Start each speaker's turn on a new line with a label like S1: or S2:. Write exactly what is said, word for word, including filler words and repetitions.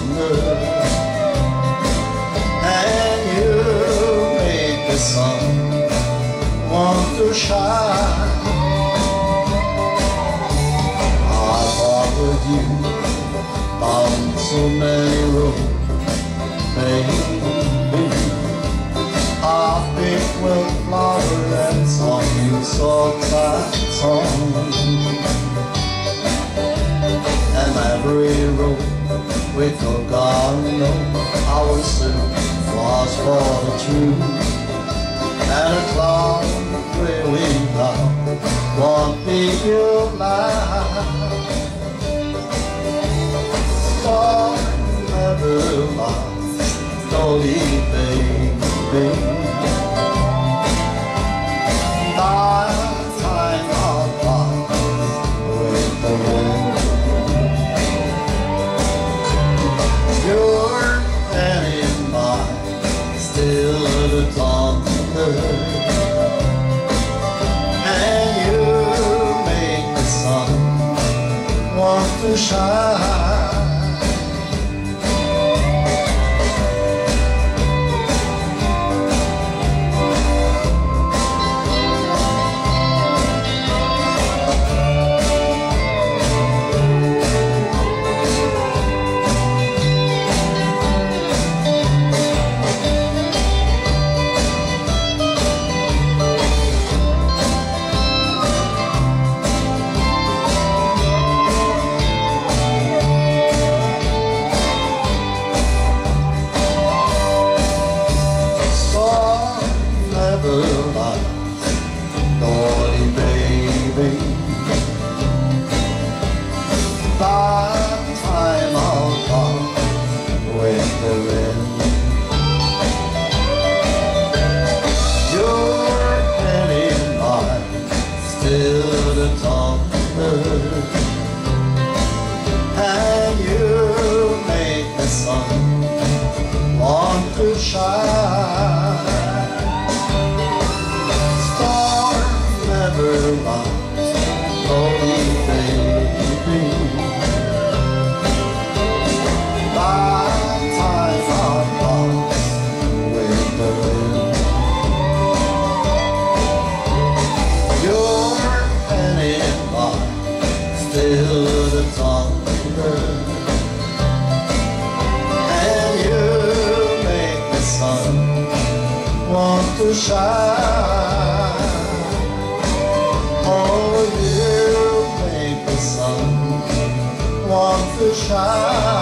S1: thunder, and you make the sun want to shine. I followed you down so many roads, baby. I've been with flowers and sung you soft songs, and every road we took on, know our suit was for the truth, and a cloud really down won't be your life. Storm never lasts, slowly, baby. Time of life with the wind. Your pen in mine, still the thunder, and you make the sun want to shine. Naughty baby, that time I'll come with the wind. Your pen in mine, still the thunder, and you make the sun want to shine. Never lost, slowly, baby. That time I've lost with the wind. Your pen in mine, still the thunder, and you make the sun want to shine. Oh, you make the sun want to shine.